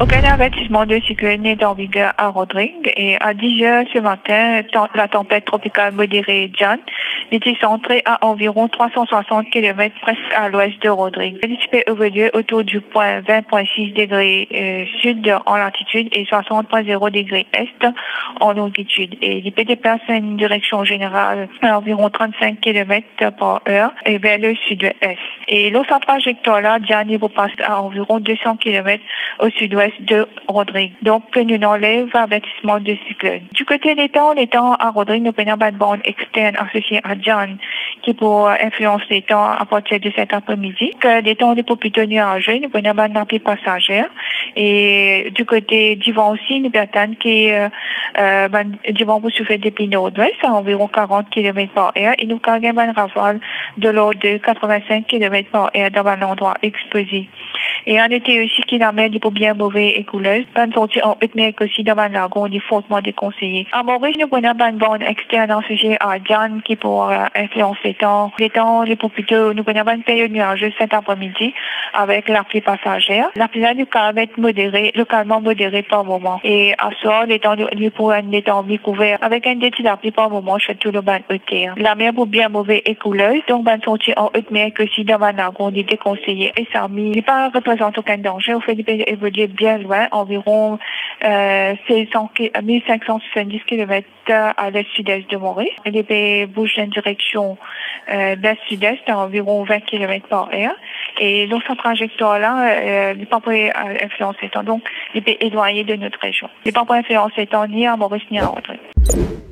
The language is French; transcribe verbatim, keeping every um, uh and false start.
Aucun avertissement de cyclone n'est en vigueur à Rodrigue et à dix heures ce matin, la tempête tropicale modérée Jan était centrée à environ trois cent soixante kilomètres presque à l'ouest de Rodrigue. Elle s'est évoluée autour du point vingt virgule six degrés euh, sud en latitude et soixante virgule zéro degrés est en longitude. Et il peut déplacer une direction générale à environ trente-cinq kilomètres par heure et vers le sud-est. Et l'eau sa trajectoire là, Jan vous passe à environ deux cents kilomètres au sud-ouest de Rodrigue. Donc, nous enlève l'avertissement de cyclone. Du côté des temps, les temps à Rodrigue, nous prenons une bande externe associée à Jan qui pour influencer les temps à partir de cet après-midi. Que les temps sont plutôt nuageux, nous prenons une nappe passagère. Et du côté du vent aussi, nous prenons qui euh, euh, du vent pour souffler depuis nord-ouest à environ quarante kilomètres par heure et nous avons une rafale de l'ordre de quatre-vingt-cinq kilomètres par heure dans un endroit exposé. Et en été aussi, qui l'amène pour bien mauvais et couleuse. Bonne sortie en haute mer aussi dans un lagon, il est fortement déconseillé. À Maurice, nous prenons une bande externe en sujet à Jan qui pour euh, influencer les temps. Les temps, les pour plutôt, nous prenons une période nuageuse cet après-midi avec la pluie passagère. La pluie là, nous peut être modérée, localement modérée par moment. Et à soir, les temps, nous pour un temps découvert avec un déti la pluie par moment, je fais tout le ban haute terre. La mer pour bien mauvais et couleuse, donc bonne sortie en haute mer aussi dans un lagon, il est déconseillé. Et ça n'est pas représente aucun danger. Au fait, il peut évoluer bien loin, environ euh, mille cinq cent soixante-dix kilomètres à l'est sud-est de Maurice. Il peut bouger en direction euh, d'est-sud-est à environ vingt kilomètres par heure. Et dans sa trajectoire-là, euh, il n'est pas pour influencer tant. Donc, il peut éloigner de notre région. Il n'est pas pour influencer tant ni à Maurice ni à Rodrigue.